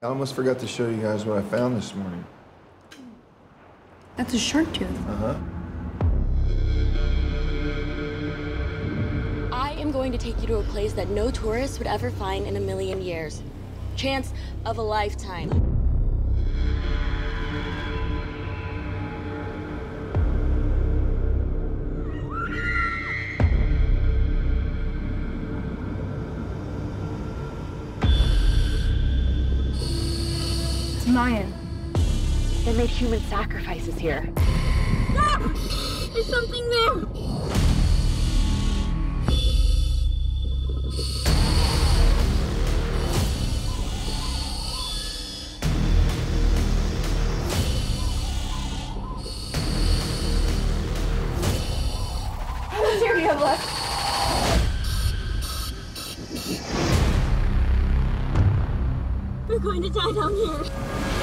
I almost forgot to show you guys what I found this morning. That's a shark tooth. Uh-huh. I am going to take you to a place that no tourist would ever find in a million years. Chance of a lifetime. It's Mayan. They made human sacrifices here. Ah! There's something there! How much air do you have left? We're going to die down here.